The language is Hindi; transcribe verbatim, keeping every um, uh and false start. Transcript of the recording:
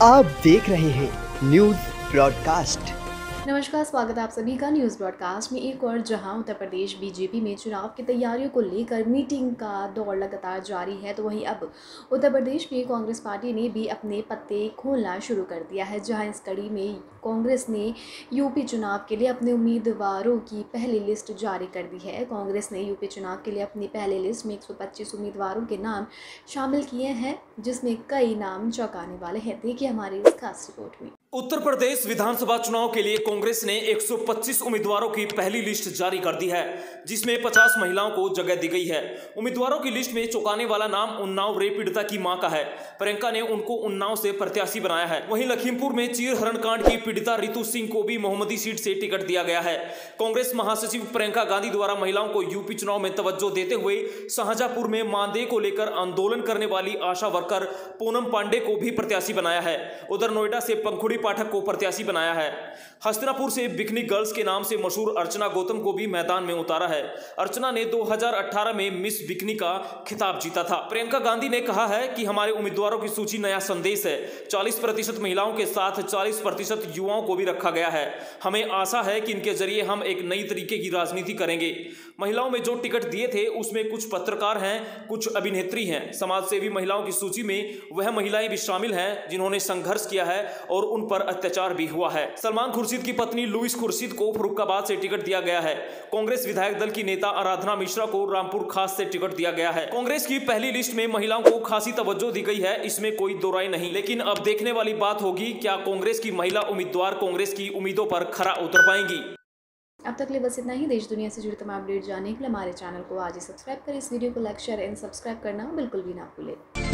आप देख रहे हैं न्यूज ब्रॉडकास्ट। नमस्कार, स्वागत है आप सभी का न्यूज़ ब्रॉडकास्ट में। एक और जहां उत्तर प्रदेश बीजेपी में चुनाव की तैयारियों को लेकर मीटिंग का दौर लगातार जारी है, तो वहीं अब उत्तर प्रदेश में कांग्रेस पार्टी ने भी अपने पत्ते खोलना शुरू कर दिया है। जहां इस कड़ी में कांग्रेस ने यूपी चुनाव के लिए अपने उम्मीदवारों की पहली लिस्ट जारी कर दी है। कांग्रेस ने यूपी चुनाव के लिए अपनी पहली लिस्ट में एक सौ पच्चीस उम्मीदवारों के नाम शामिल किए हैं, जिसमें कई नाम चौंकाने वाले हैं। देखिए हमारी इस खास रिपोर्ट में। उत्तर प्रदेश विधानसभा चुनाव के लिए कांग्रेस ने एक सौ पच्चीस उम्मीदवारों की पहली लिस्ट जारी कर दी है, जिसमें पचास महिलाओं को जगह दी गई है। उम्मीदवारों की लिस्ट में चौंकाने वाला नाम उन्नाव रेप पीड़िता की मां का है। प्रियंका ने उनको उन्नाव से प्रत्याशी बनाया है। वहीं लखीमपुर में चीर हरण कांड की पीड़िता रितु सिंह को भी मोहम्मदी सीट से टिकट दिया गया है। कांग्रेस महासचिव प्रियंका गांधी द्वारा महिलाओं को यूपी चुनाव में तवज्जो देते हुए शाहजहांपुर में मानदेय को लेकर आंदोलन करने वाली आशा वर्कर पूनम पांडे को भी प्रत्याशी बनाया है। उधर नोएडा से पंखुड़ी पाठक को प्रत्याशी बनाया है। हस्तिनापुर से बिकनी गर्ल्स के नाम से मशहूर अर्चना गौतम को भी मैदान में उतारा है। अर्चना ने दो हज़ार अठारह में मिस बिकनी का खिताब जीता था। प्रियंका गांधी ने कहा है कि हमारे उम्मीदवारों की सूची नया संदेश है। चालीस प्रतिशत महिलाओं के साथ चालीस प्रतिशत युवाओं को भी रखा गया है। हमें आशा है कि इनके जरिए हम एक नई तरीके की राजनीति करेंगे। महिलाओं में जो टिकट दिए थे उसमें कुछ पत्रकार हैं, कुछ अभिनेत्री हैं। समाज सेवी महिलाओं की सूची में वह महिलाएं भी शामिल हैं जिन्होंने संघर्ष किया है और उन पर अत्याचार भी हुआ है। सलमान खुर्शीद की पत्नी लुइस खुर्शीद को फर्रुखाबाद से टिकट दिया गया है। कांग्रेस विधायक दल की नेता आराधना मिश्रा को रामपुर खास से टिकट दिया गया है। कांग्रेस की पहली लिस्ट में महिलाओं को खासी तवज्जो दी गई है, इसमें कोई दो राय नहीं। लेकिन अब देखने वाली बात होगी क्या कांग्रेस की महिला उम्मीदवार कांग्रेस की उम्मीदों पर खरा उतर पाएंगी। अब तक के लिए बस इतना ही। देश दुनिया से जुड़े तमाम अपडेट जानने के लिए हमारे चैनल को आज ही सब्सक्राइब करें। इस वीडियो को लाइक, शेयर एंड सब्सक्राइब करना बिल्कुल भी ना भूलें।